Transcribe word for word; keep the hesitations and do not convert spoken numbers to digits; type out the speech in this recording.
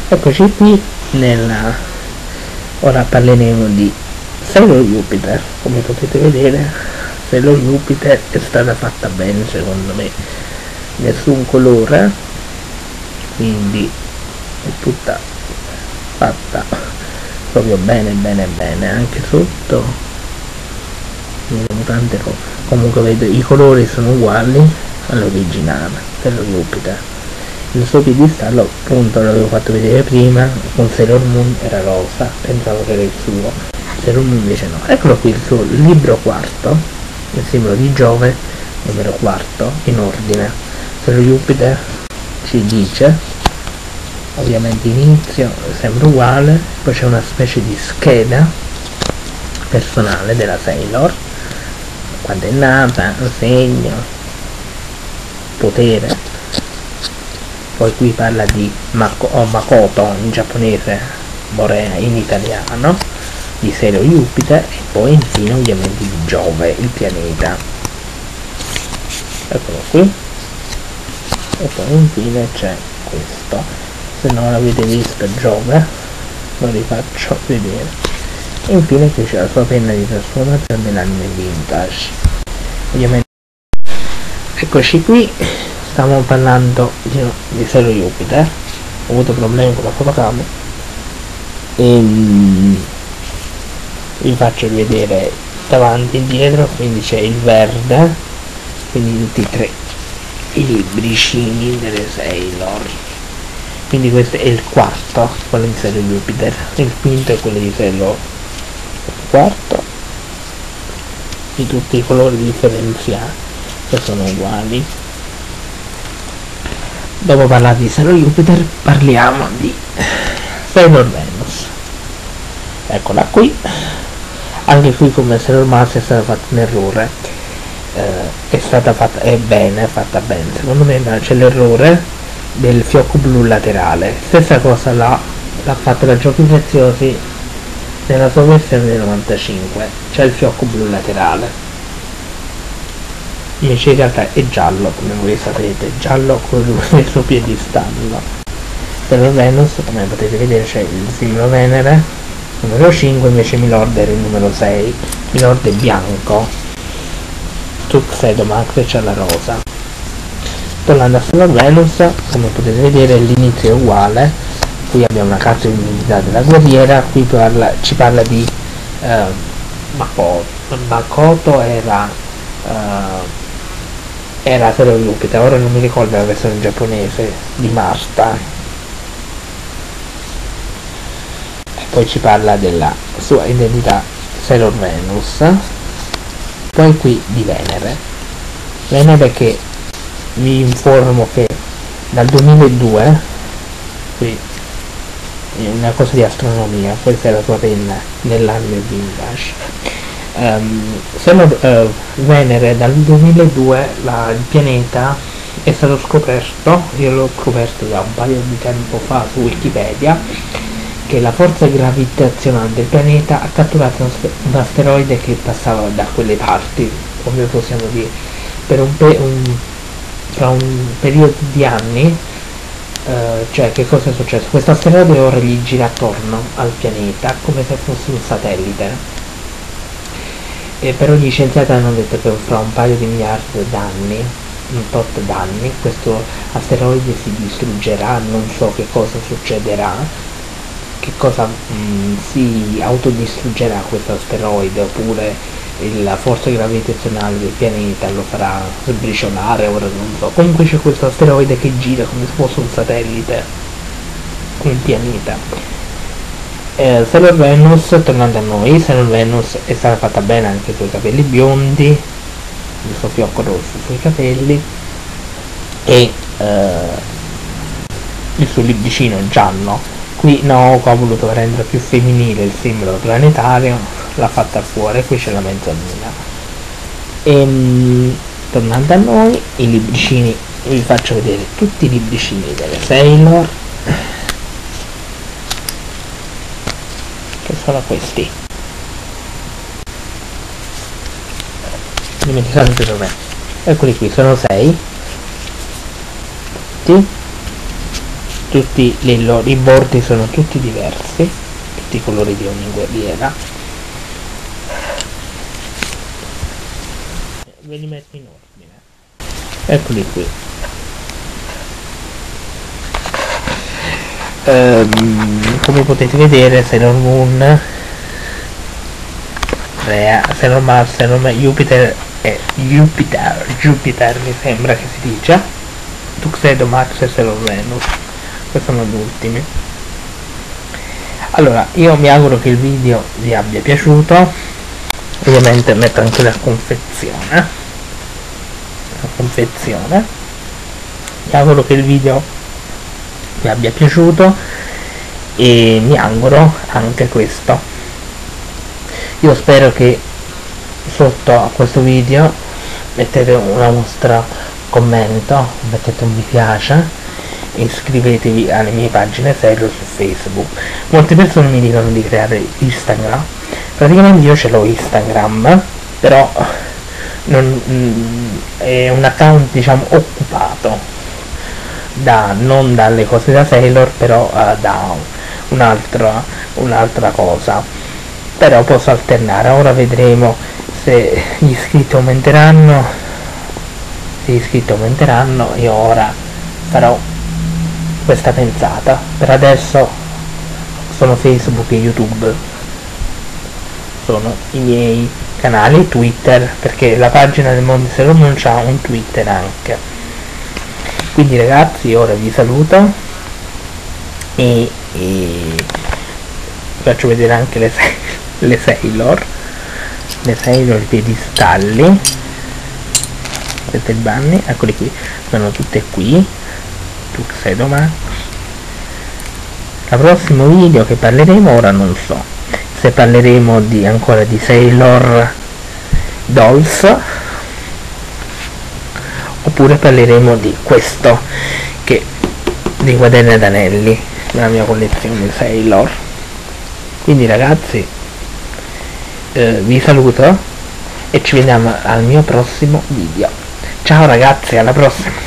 Eccoci qui nella... ora parleremo di Sailor Jupiter. Come potete vedere, Sailor Jupiter è stata fatta bene secondo me, nessun colore, quindi è tutta fatta proprio bene bene bene. Anche sotto vedremo tante cose, comunque vedo i colori sono uguali all'originale Sailor Jupiter. Il suo piedistallo appunto l'avevo fatto vedere prima, con Sailor Moon era rosa, pensavo che era il suo, Sailor Moon invece no. Eccolo qui il suo libro quarto, il simbolo di Giove, numero quarto, in ordine. Sailor Jupiter ci dice, ovviamente inizio sembra uguale, poi c'è una specie di scheda personale della Sailor, quando è nata, segno, potere. Poi qui parla di Mako, oh, Makoto in giapponese, Morea in italiano, di Sailor Jupiter, e poi infine ovviamente di Giove, il pianeta. Eccolo qui. E poi infine c'è questo. Se non l'avete visto Giove, lo rifaccio vedere. E infine qui c'è la sua penna di trasformazione dell'anime vintage. Ovviamente eccoci qui. Stiamo parlando di, di Sailor Jupiter. Ho avuto problemi con la fotocamera e mm, vi faccio vedere davanti e indietro. Quindi c'è il verde, quindi tutti e tre i libricini delle Sailor. Quindi questo è il quarto, quello di Sailor Jupiter, il quinto è quello di Sailor, il quarto di tutti i colori differenziati che sono uguali. Dopo parlare di Sailor Jupiter parliamo di Sailor Venus. Eccola qui. Anche qui come Sailor Mars è stato fatto un errore, eh, è stata fatta, è bene, è fatta bene secondo me, ma c'è l'errore del fiocco blu laterale. Stessa cosa l'ha fatta la Giochi Preziosi nella sua versione del novantacinque, c'è il fiocco blu laterale, invece in realtà è giallo, come voi sapete, giallo con il suo piedistallo. Sailor Venus, come potete vedere, c'è il simbolo Venere numero cinque, invece Milord era il numero sei. Milord è bianco, Tuxedo Max c'è la rosa. Tornando a Sailor Venus, come potete vedere l'inizio è uguale. Qui abbiamo una carta di identità della guerriera, qui parla, ci parla di eh, Makoto. Makoto era eh, era Sailor Jupiter, ora non mi ricordo la versione giapponese di Marta. E poi ci parla della sua identità Sailor Venus. Poi qui di Venere. Venere che vi informo che dal duemiladue, qui è una cosa di astronomia, questa è la sua penna nell'anime vintage. Um, Sailor uh, Venere dal duemiladue, la, il pianeta è stato scoperto, io l'ho scoperto da un paio di tempo fa su Wikipedia, che la forza gravitazionale del pianeta ha catturato un, un asteroide che passava da quelle parti, come possiamo dire, per un, pe un, tra un periodo di anni. Uh, cioè, che cosa è successo? Questo asteroide ora gli gira attorno al pianeta come se fosse un satellite. E però gli scienziati hanno detto che fra un paio di miliardi d'anni, un tot d'anni, questo asteroide si distruggerà, non so che cosa succederà, che cosa mh, si autodistruggerà questo asteroide, oppure la forza gravitazionale del pianeta lo farà sbriciolare, ora non so. Comunque c'è questo asteroide che gira come se fosse un satellite, un pianeta. Eh, Sailor Venus, tornando a noi, Sailor Venus è stata fatta bene anche con i capelli biondi, il suo fiocco rosso sui capelli e eh, il suo libricino giallo. Qui Naoko ha voluto rendere più femminile il simbolo planetario, l'ha fatta fuori, qui c'è la mezzaluna. E mh, tornando a noi, i libricini, vi faccio vedere tutti i libricini delle Sailor, che sono questi. Dimenticate dov'è. Eccoli qui, sono sei. Tutti. tutti i loro i bordi sono tutti diversi, tutti i colori di ogni guerriera. Ve li metto in ordine, eccoli qui. Um, come potete vedere, Sailor Moon, Rea, Sailor Mars, Sailor Ma- Jupiter e Jupiter, Jupiter mi sembra che si dice, Tuxedo Max e Sailor Venus, questi sono gli ultimi. Allora, io mi auguro che il video vi abbia piaciuto, ovviamente metto anche la confezione, la confezione, mi auguro che il video vi abbia piaciuto e mi auguro anche questo. Io spero che sotto a questo video mettete una vostra commento, mettete un mi piace e iscrivetevi alle mie pagine Sailor su Facebook. Molte persone mi dicono di creare Instagram, praticamente io ce l'ho Instagram, però non, mm, è un account diciamo occupato da non dalle cose da Sailor, però uh, da un'altra un'altra cosa, però posso alternare. Ora vedremo se gli iscritti aumenteranno, se gli iscritti aumenteranno e ora farò questa pensata. Per adesso sono Facebook e YouTube, sono i miei canali, Twitter, perché la pagina del mondo di Sailor Moon c'ha un Twitter anche. Quindi ragazzi, ora vi saluto e, e faccio vedere anche le, le Sailor, le Sailor, i piedistalli, questo è il Bunny, eccoli qui, sono tutte qui, Tuxedo Max. Al prossimo video che parleremo, ora non so se parleremo di ancora di Sailor Dolls, oppure parleremo di questo, che dei quaderni ad anelli della mia collezione Sailor. Quindi ragazzi, eh, vi saluto e ci vediamo al mio prossimo video. Ciao ragazzi, alla prossima.